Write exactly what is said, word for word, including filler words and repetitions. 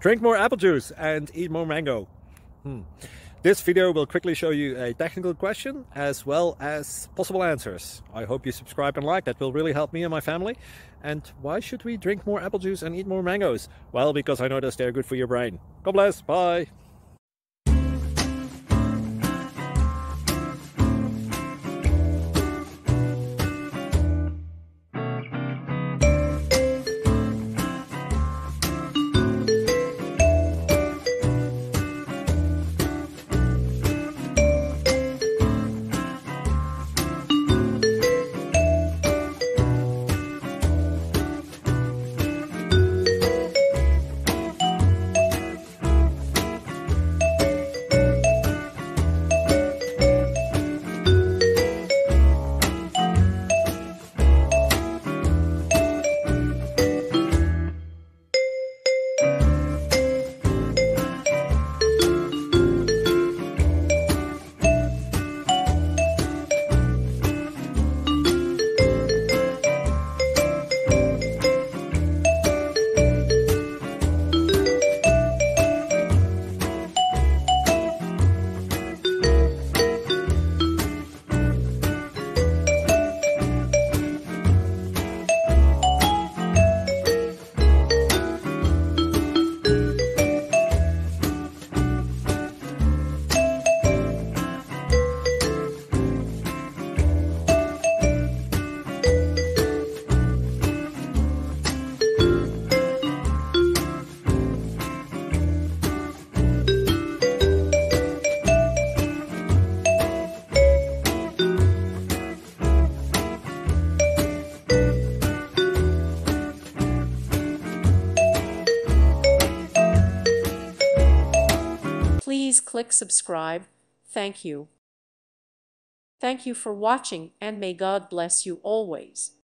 Drink more apple juice and eat more mango. Hmm. This video will quickly show you a technical question as well as possible answers. I hope you subscribe and like, that will really help me and my family. And why should we drink more apple juice and eat more mangoes? Well, because I noticed they're good for your brain. God bless, bye! Please click subscribe. Thank you. Thank you for watching, and may God bless you always.